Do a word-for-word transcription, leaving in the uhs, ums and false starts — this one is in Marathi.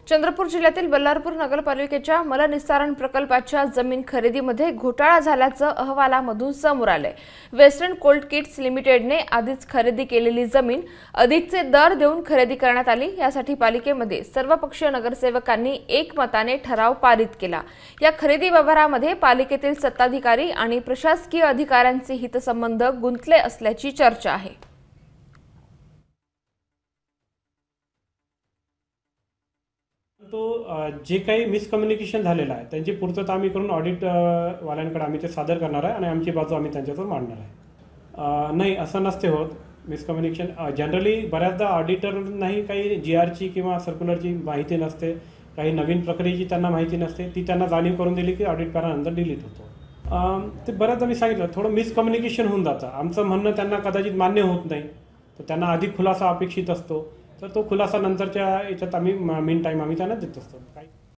चंद्रपूर जिल्ह्यातील बल्लारपूर नगरपालिकेच्या मलनिस्सारण प्रकल्पाच्या जमीन खरेदीमध्ये घोटाळा झाल्याचं अहवालामधून समोर आलंय। वेस्टर्न कोल्ड किट्स लिमिटेडने आधीच खरेदी केलेली जमीन अधिकचे दर देऊन खरेदी करण्यात आली। यासाठी पालिकेमध्ये सर्वपक्षीय नगरसेवकांनी एकमताने ठराव पारित केला। या खरेदी व्यवहारामध्ये पालिकेतील सत्ताधिकारी आणि प्रशासकीय अधिकाऱ्यांचे हितसंबंध गुंतले असल्याची चर्चा आहे। तो जे काही मिसकम्युनिकेशन झालेलं आहे त्यांची पूर्तता आम्ही करून ऑडिट वाल्यांकडे आम्ही ते सादर करणार आहे आणि आमची बाजू आम्ही त्यांच्यासमोर मांडणार आहे। नाही असं नसते होत मिसकम्युनिकेशन। जनरली बऱ्याचदा ऑडिटरनाही काही जी आरची किंवा सर्क्युलरची माहिती नसते, काही नवीन प्रक्रियेची त्यांना माहिती नसते, ती त्यांना जाणीव करून दिली की ऑडिट करानंतर डिलीट होतो। ते बऱ्याचदा मी सांगितलं थोडं मिसकम्युनिकेशन होऊन जातं। आमचं म्हणणं त्यांना कदाचित मान्य होत नाही, तर त्यांना अधिक खुलासा अपेक्षित असतो, तर तो खुलासा नंतरच्या याच्यात आम्ही मीन टाईम आम्ही त्यांना देत असतो।